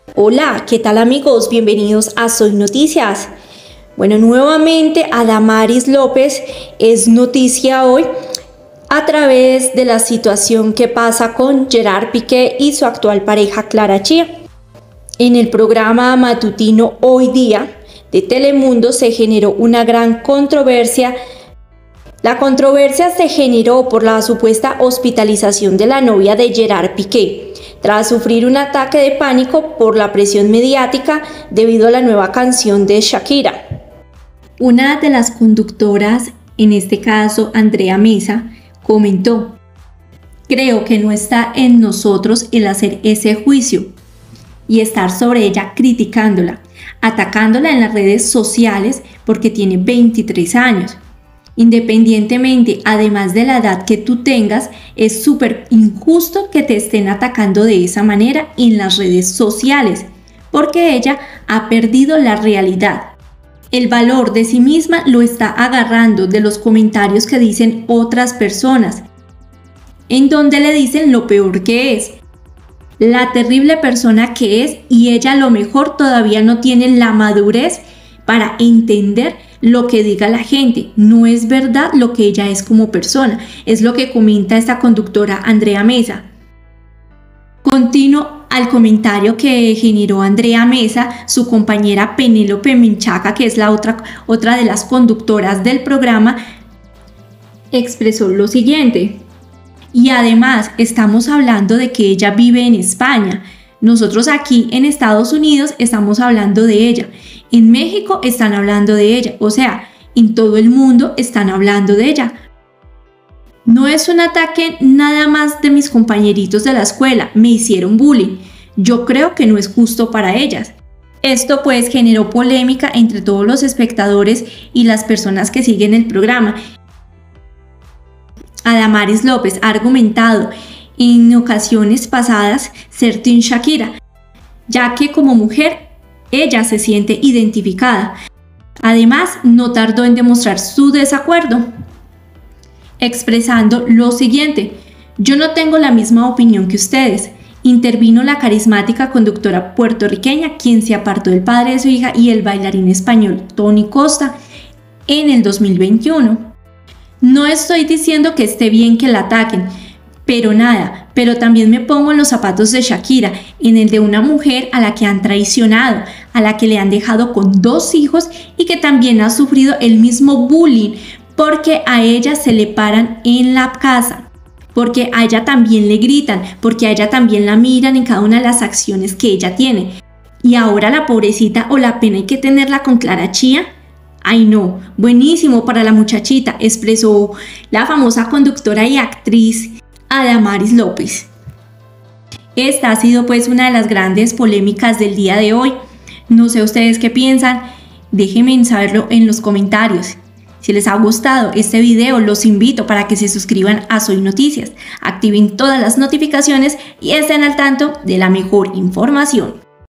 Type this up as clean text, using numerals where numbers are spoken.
Hola, ¿qué tal amigos? Bienvenidos a Soy Noticias. Bueno, nuevamente Adamaris López es noticia hoy a través de la situación que pasa con Gerard Piqué y su actual pareja Clara Chía. En el programa matutino Hoy Día de Telemundo se generó una gran controversia. La controversia se generó por la supuesta hospitalización de la novia de Gerard Piqué, tras sufrir un ataque de pánico por la presión mediática debido a la nueva canción de Shakira. Una de las conductoras, en este caso Andrea Mesa, comentó: "Creo que no está en nosotros el hacer ese juicio y estar sobre ella criticándola, atacándola en las redes sociales porque tiene 23 años. Independientemente, además de la edad que tú tengas, es súper injusto que te estén atacando de esa manera en las redes sociales, porque ella ha perdido la realidad. El valor de sí misma lo está agarrando de los comentarios que dicen otras personas, en donde le dicen lo peor que es, la terrible persona que es, y ella a lo mejor todavía no tiene la madurez para entender lo que diga la gente. No es verdad lo que ella es como persona", es lo que comenta esta conductora Andrea Mesa. Continuo al comentario que generó Andrea Mesa, su compañera Penélope Menchaca, que es la otra de las conductoras del programa, expresó lo siguiente: "Y además estamos hablando de que ella vive en España. Nosotros aquí en Estados Unidos estamos hablando de ella. En México están hablando de ella. O sea, en todo el mundo están hablando de ella. No es un ataque nada más de mis compañeritos de la escuela. Me hicieron bullying. Yo creo que no es justo para ellas". Esto pues generó polémica entre todos los espectadores y las personas que siguen el programa. Adamaris López ha argumentado en ocasiones pasadas ser Team Shakira, ya que como mujer ella se siente identificada. Además, no tardó en demostrar su desacuerdo, expresando lo siguiente: "Yo no tengo la misma opinión que ustedes". Intervino la carismática conductora puertorriqueña, quien se apartó del padre de su hija y el bailarín español Tony Costa en el 2021. "No estoy diciendo que esté bien que la ataquen, pero también me pongo en los zapatos de Shakira, en el de una mujer a la que han traicionado, a la que le han dejado con 2 hijos y que también ha sufrido el mismo bullying, porque a ella se le paran en la casa, porque a ella también le gritan, porque a ella también la miran en cada una de las acciones que ella tiene. Y ahora la pobrecita, o la pena hay que tenerla con Clara Chía. Ay no, buenísimo para la muchachita", expresó la famosa conductora y actriz Adamaris López. Esta ha sido pues una de las grandes polémicas del día de hoy. No sé ustedes qué piensan, déjenme saberlo en los comentarios. Si les ha gustado este video, los invito para que se suscriban a Soy Noticias, activen todas las notificaciones y estén al tanto de la mejor información.